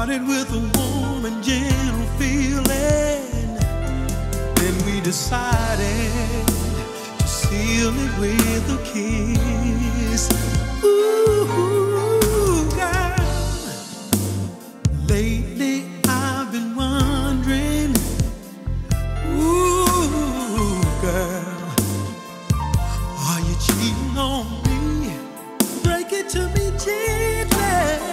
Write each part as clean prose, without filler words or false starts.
Started with a warm and gentle feeling, then we decided to seal it with a kiss. Ooh, girl, lately I've been wondering, ooh, girl, are you cheating on me? Break it to me gently.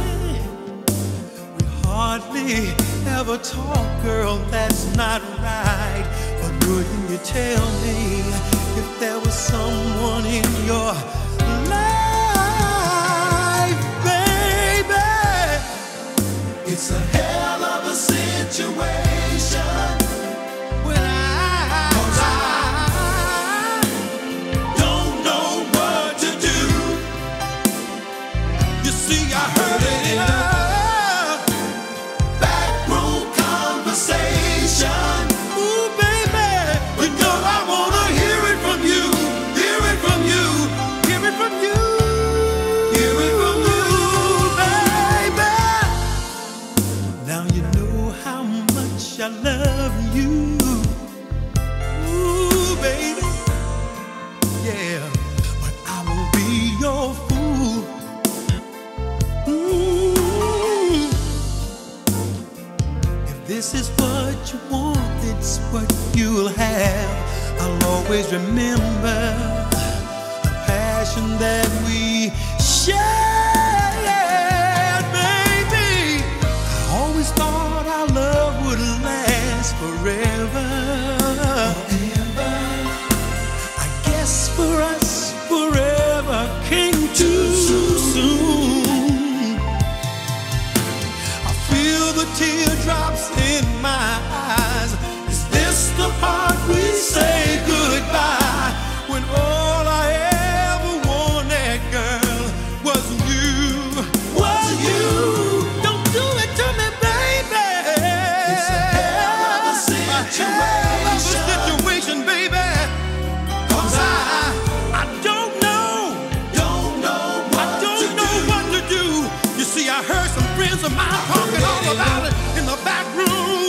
Hardly ever talk, girl, that's not right. But wouldn't you tell me if there was someone in your life, baby? It's a hell of a situation when I don't know what to do. You see, I heard it in a ooh, baby, you know I wanna hear it from you, hear it from you, hear it from you, hear it from you, baby. Now you know how much I love you, ooh, baby, yeah, but I will be your fool. This is what you want, it's what you'll have. I'll always remember the passion that we shared, baby. I always thought our love would last forever. I guess for us, forever came too soon. I feel the teardrops in my eyes. Is this the part we say goodbye? When all I ever wanted, girl, was you, was you. Don't do it to me, baby. It's a hell of a situation, baby. 'Cause I don't know what to do. You see, I heard some friends of mine talking all about it in the back room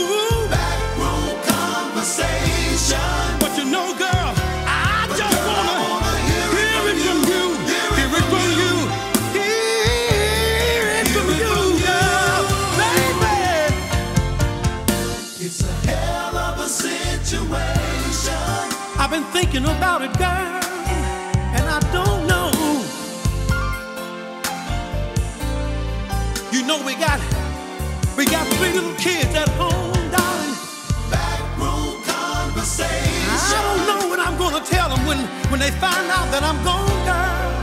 conversation. But you know, girl, I just wanna hear it from you, hear it from you, hear it from you, girl, baby. It's a hell of a situation. I've been thinking about it, girl, and I don't know. You know we got 3 little kids at home, darling. Backroom conversation. I don't know what I'm gonna tell them when they find out that I'm gone, girl.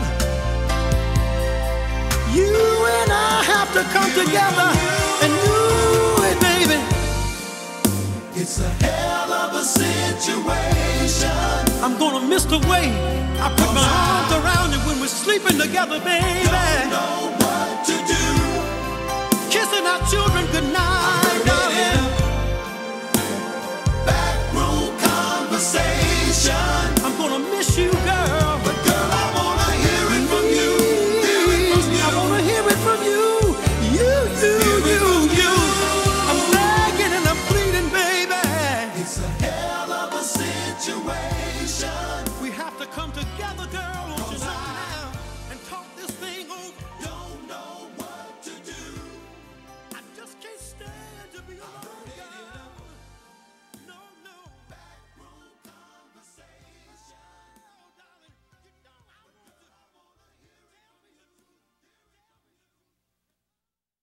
You and I have to come together and do it, baby. It's a hell of a situation. I'm gonna miss the way I put my arms around you when we're sleeping together, baby. Don't know what to do. Kissing our children goodnight, darling. Backroom conversation. I'm gonna miss you.